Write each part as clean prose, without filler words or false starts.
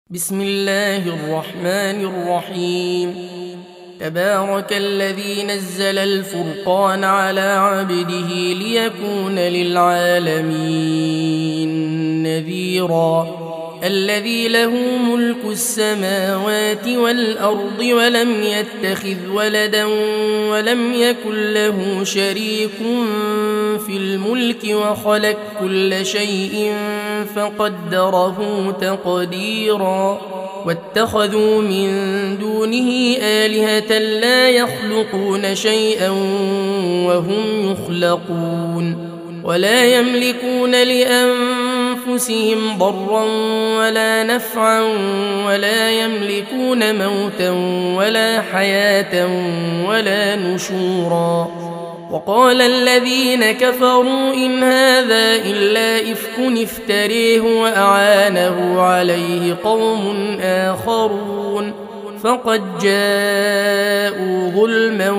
بسم الله الرحمن الرحيم. تبارك الذي نزل الفرقان على عبده ليكون للعالمين نذيرا. الذي له ملك السماوات والأرض ولم يتخذ ولدا ولم يكن له شريك في الملك وخلق كل شيء فقدره تقديرا. واتخذوا من دونه آلهة لا يخلقون شيئا وهم يخلقون ولا يملكون لأنفسهم ضرا ولا نفعا ولا يملكون موتا ولا حياة ولا نشورا. وقال الذين كفروا إن هذا إلا إفك افتريه وأعانه عليه قوم آخرون فقد جاءوا ظلما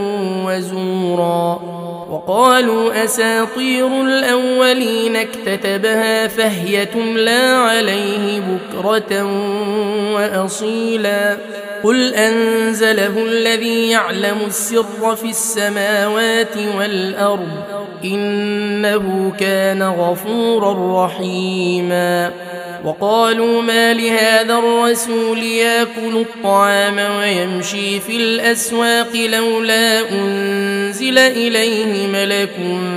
وزورا. وقالوا أساطير الأولين اكتتبها فهي تملى عليه بكرة وأصيلا. قل أنزله الذي يعلم السر في السماوات والأرض إنه كان غفورا رحيما. وقالوا ما لهذا الرسول يأكل الطعام ويمشي في الأسواق لولا أنزل إليه ملك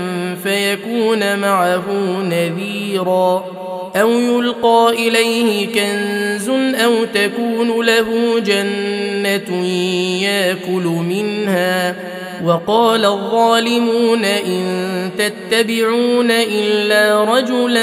فيكون معه نذيرا أو يلقى إليه كنز أو تكون له جنة يأكل منها. وقال الظالمون إن تتبعون إلا رجلا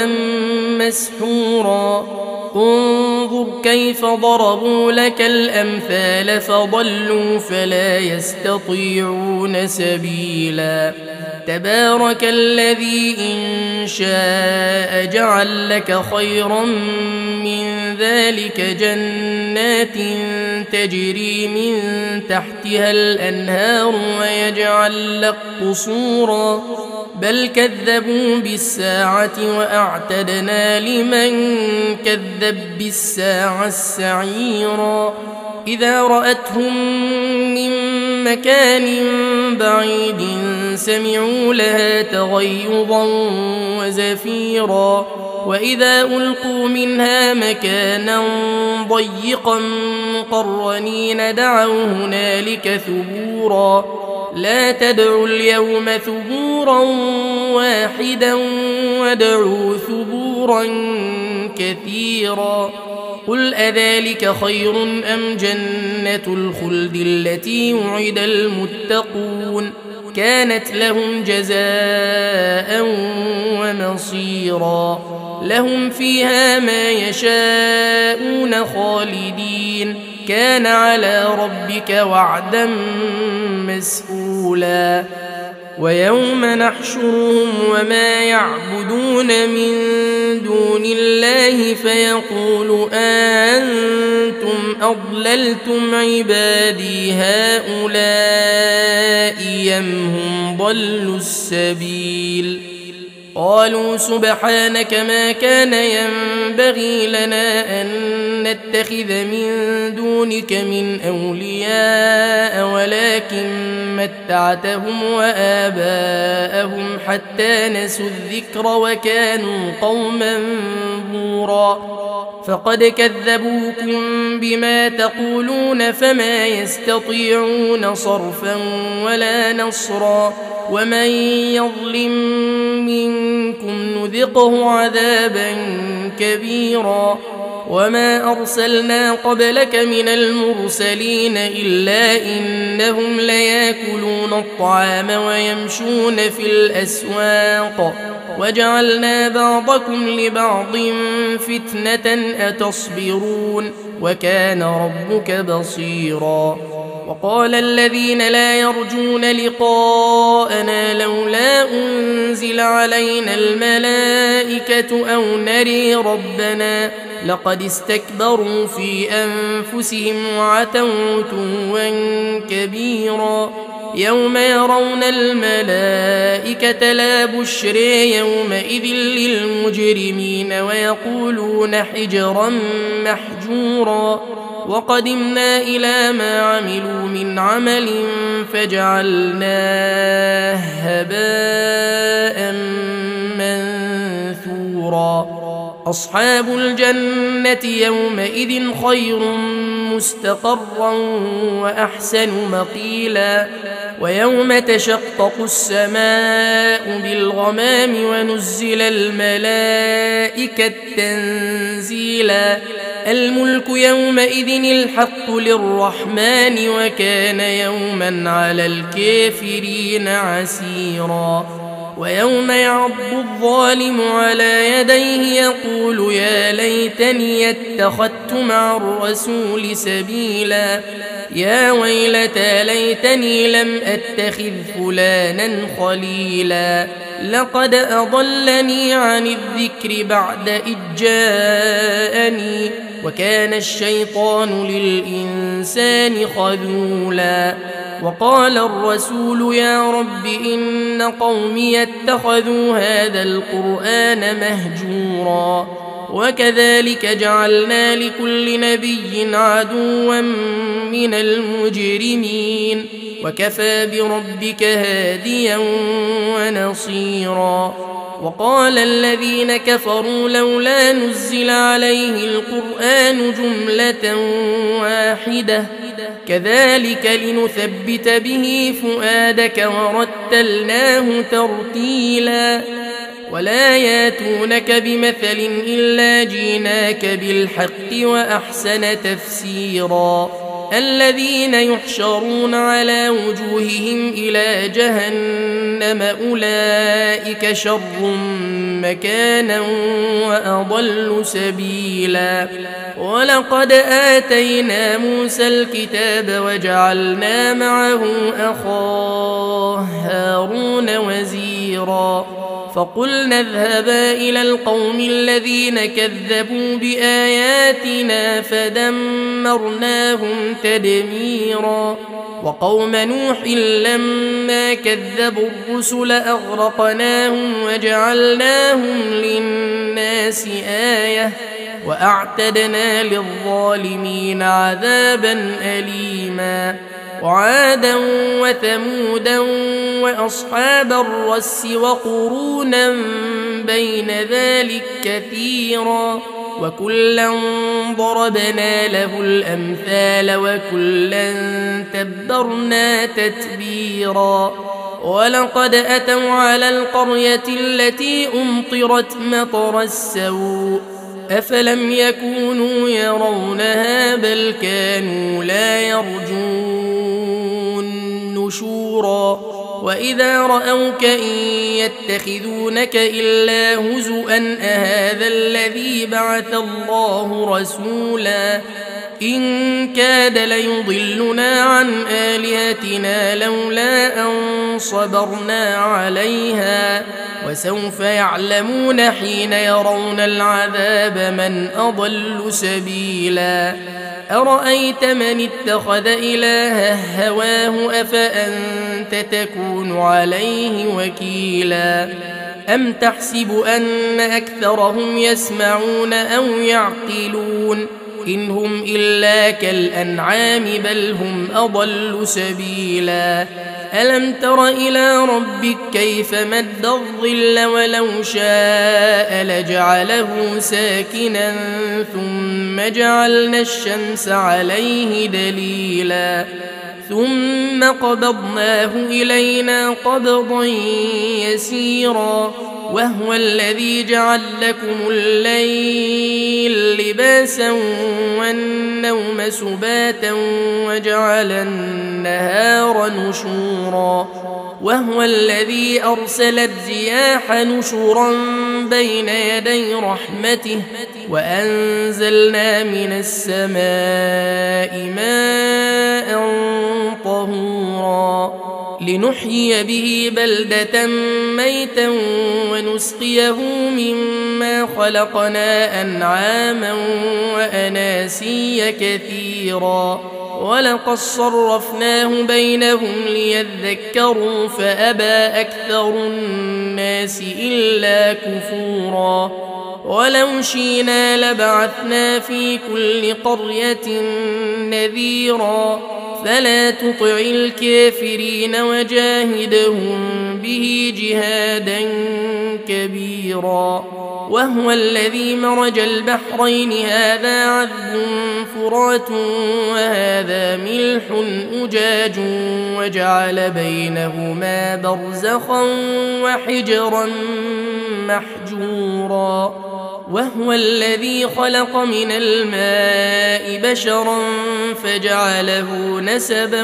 مسحورا. انظر كيف ضربوا لك الأمثال فضلوا فلا يستطيعون سبيلا. تبارك الذي إن شاء جعل لك خيرا من ذلك جنات تجري من تحتها الأنهار ويجعل لك قصورا بل كذبوا بالساعة وأعتدنا لمن كذب بالساعة السعيرا. إذا رأتهم من مكان بعيد سمعوا لها تغيظا وزفيرا. وإذا ألقوا منها مكانا ضيقا مقرنين دعوا هنالك ثبورا. لا تدعوا اليوم ثبورا واحدا وادعوا ثبورا كثيرا. قل أذلك خير أم جنة الخلد التي وعد المتقون كانت لهم جزاء ومصيرا. لهم فيها ما يشاءون خالدين كان على ربك وعدا مسئولا. ويوم نحشرهم وما يعبدون من دون الله فيقول أنتم أضللتم عبادي هؤلاء أم هم ضلوا السبيل. قالوا سبحانك ما كان ينبغي لنا أن نتخذ من دونك من أولياء ولكن متعتهم وآباءهم حتى نسوا الذكر وكانوا قوما بورا. فقد كذبوكم بما تقولون فما يستطيعون صرفا ولا نصرا. ومن يظلم منكم نذقه عذابا كبيرا. وما أرسلنا قبلك من المرسلين إلا إنهم ليأكلون الطعام ويمشون في الأسواق وجعلنا بعضكم لبعض فتنة أتصبرون وكان ربك بصيرا. وقال الذين لا يرجون لقاءنا لولا أنزل علينا الملائكة أو نري ربنا لقد استكبروا في أنفسهم وعتوا عتوا كبيرا. يوم يرون الملائكة لا بشرى يومئذ للمجرمين ويقولون حجرا محجورا وقدمنا إلى ما عملوا من عمل فجعلناه هباء منثورا أصحاب الجنة يومئذ خير مستقرا وأحسن مقيلا ويوم تشقق السماء بالغمام ونزل الملائكة تنزيلا الملك يومئذ الحق للرحمن وكان يوما على الكافرين عسيرا ويوم يعض الظالم على يديه يقول يا ليتني اتخذت مع الرسول سبيلا يا ويلتى ليتني لم أتخذ فلانا خليلا لقد أضلني عن الذكر بعد إذ جاءني وكان الشيطان للإنسان خذولا وقال الرسول يا رب إن قومي اتخذوا هذا القرآن مهجورا وكذلك جعلنا لكل نبي عدوا من المجرمين وكفى بربك هاديا ونصيرا وقال الذين كفروا لولا نزل عليه القرآن جملة واحدة كذلك لنثبت به فؤادك ورتلناه ترتيلا ولا ياتونك بمثل إلا جيناك بالحق وأحسن تفسيرا الذين يحشرون على وجوههم إلى جهنم أولئك شر مكانا وأضل سبيلا ولقد آتينا موسى الكتاب وجعلنا معه أخاه هارون وزيرا فقلنا اذهبا إلى القوم الذين كذبوا بآياتنا فدمرناهم تدميرا وقوم نوح لما كذبوا الرسل أغرقناهم وجعلناهم للناس آية وأعتدنا للظالمين عذابا أليما وعادا وثمودا وأصحاب الرس وقرونا بين ذلك كثيرا وكلا ضربنا له الأمثال وكلا تبرنا تتبيرا ولقد أتوا على القرية التي أمطرت مطر السوء أفلم يكونوا يرونها بل كانوا لا يرجون نشورا وإذا رأوك إن يتخذونك إلا هزؤا أهذا الذي بعث الله رسولا إن كاد ليضلنا عن آلهتنا لولا أن صبرنا عليها وسوف يعلمون حين يرون العذاب من أضل سبيلا أرأيت من اتخذ إلهه هواه أفأنت تكون عليه وكيلا أم تحسب أن أكثرهم يسمعون أو يعقلون إن هم إلا كالأنعام بل هم أضل سبيلا ألم تر إلى ربك كيف مد الظل ولو شاء لجعله ساكنا ثم جعلنا الشمس عليه دليلا ثم قبضناه إلينا قبضا يسيرا وهو الذي جعل لكم الليل لباسا والنوم سباتا وجعل النهار نشورا وهو الذي أرسل الرياح نشرا بين يدي رحمته وأنزلنا من السماء ماء طهورا لنحيي به بلدة ميتا ونسقيه مما خلقنا أنعاما وأناسيا كثيرا ولقد صرفناه بينهم ليذكروا فأبى أكثر الناس إلا كفورا ولو شئنا لبعثنا في كل قرية نذيرا فلا تطع الكافرين وجاهدهم به جهادا كبيرا وهو الذي مرج البحرين هذا عذب فرات وهذا ملح أجاج وجعل بينهما برزخا وحجرا محجورا وهو الذي خلق من الماء بشرا فجعله نسبا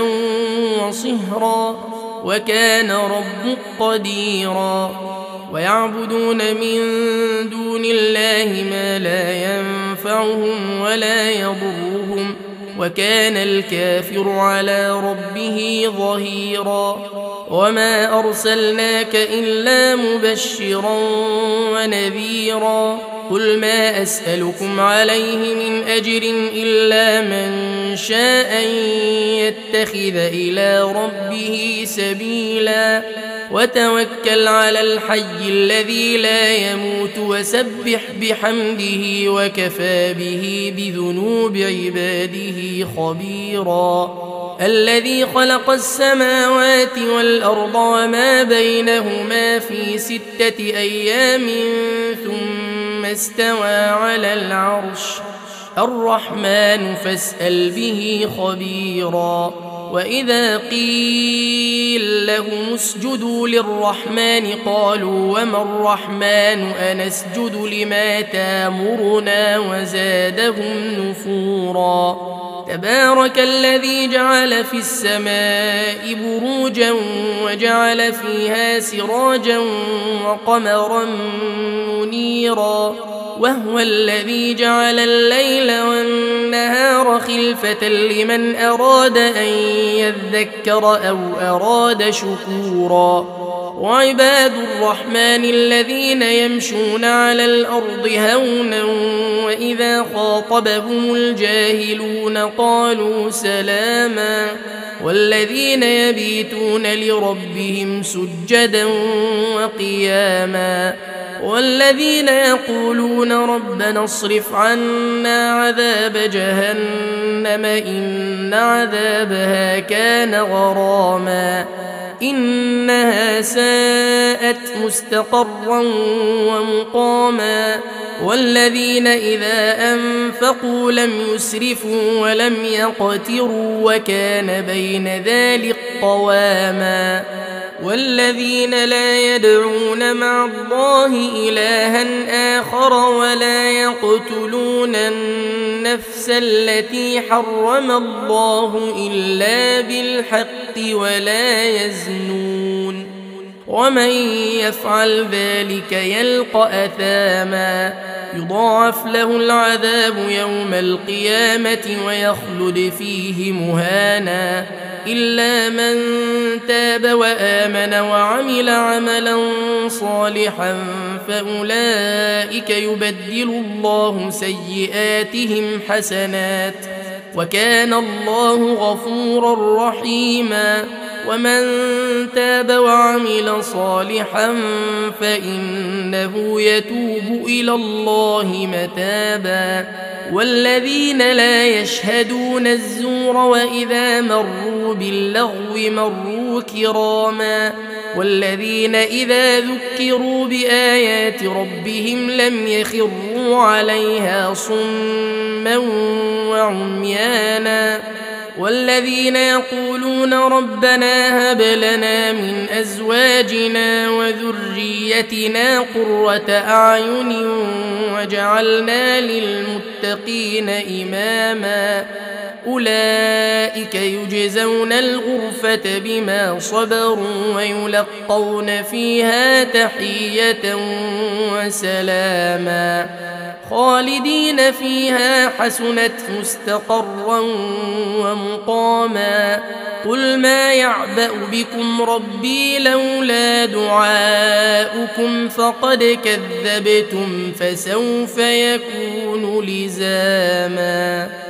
وصهرا وكان ربك قديرا ويعبدون من دون الله ما لا ينفعهم ولا يضرهم وكان الكافر على ربه ظهيرا وما أرسلناك إلا مبشرا ونذيرا قل ما أسألكم عليه من أجر إلا من شاء أن يتخذ إلى ربه سبيلا وتوكل على الحي الذي لا يموت وسبح بحمده وكفى به بذنوب عباده خبيرا الذي خلق السماوات والأرض وما بينهما في 6 أيام ثم استوى على العرش الرحمن فاسأل به خبيرا وإذا قيل لهم اسجدوا للرحمن قالوا وما الرحمن أنسجد لما تامرنا وزادهم نفورا تبارك الذي جعل في السماء بروجا وجعل فيها سراجا وقمرا منيرا وهو الذي جعل الليل والنهار خلفة لمن أراد أن يذكر أو أراد شكورا وعباد الرحمن الذين يمشون على الأرض هونا وإذا خاطبهم الجاهلون قالوا سلاما والذين يبيتون لربهم سجدا وقياما والذين يقولون ربنا اصرف عنا عذاب جهنم إن عذابها كان غراما إنها ساءت مستقرا ومقاما والذين إذا أنفقوا لم يسرفوا ولم يقتروا وكان بين ذلك قواما والذين لا يدعون مع الله إلها آخر ولا يقتلون النفس التي حرم الله إلا بالحق ولا يزنون ومن يفعل ذلك يلقى أثاما يضاعف له العذاب يوم القيامة ويخلد فيه مهانا إلا من تاب وآمن وعمل عملا صالحا فأولئك يبدل الله سيئاتهم حسنات وكان الله غفورا رحيما ومن تاب وعمل صالحا فإنه يتوب إلى الله متابا والذين لا يشهدون الزور وإذا مروا باللغو مروا كراما والذين إذا ذكروا بآيات ربهم لم يخروا عليها صما وعميانا والذين يقولون ربنا هب لنا من أزواجنا وذريتنا قرة أعين وجعلنا للمتقين إماما أولئك يجزون الغرفة بما صبروا ويلقون فيها تحية وسلاما خالدين فيها حسنت مستقرا ومقاما قل ما يعبأ بكم ربي لولا دعاؤكم فقد كذبتم فسوف يكون لزاما.